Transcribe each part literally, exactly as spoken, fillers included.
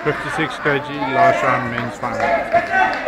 fifty-six kilograms, last round men's final.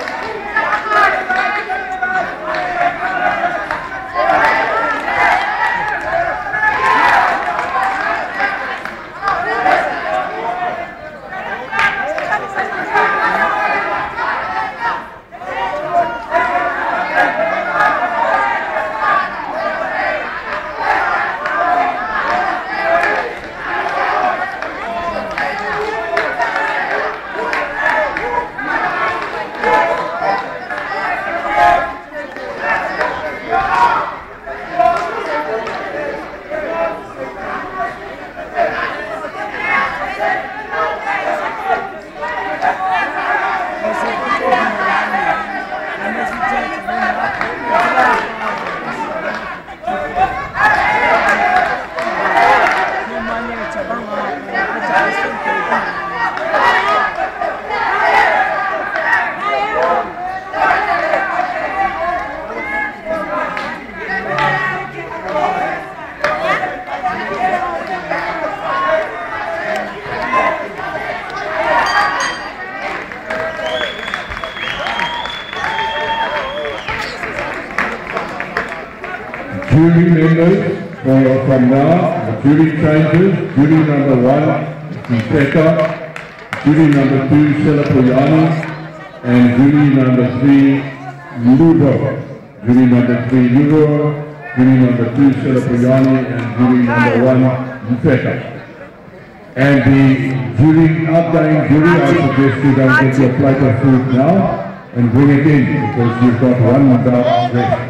Jury members, for, from now, the jury changes. Jury number one, Nseka. Jury number two, Selapoyani. And jury number three, Ludo. Jury number three, Ludo. Jury number two, Selapoyani. And jury number one, Nseka. And the jury, outgoing jury, I suggest you don't get your plate of food now and bring it in because you've got one without rest.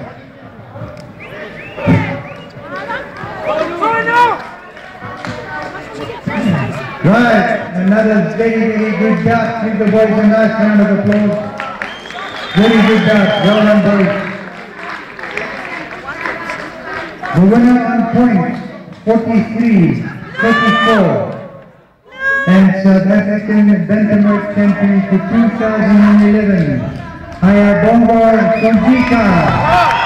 Right, another very, very good job. Give the boys a nice round of applause. Very good job. Well done, boys. The winner on points, forty-three thirty-four. And South African Bantamweight champion for two thousand eleven, Ayabongo Sonjika.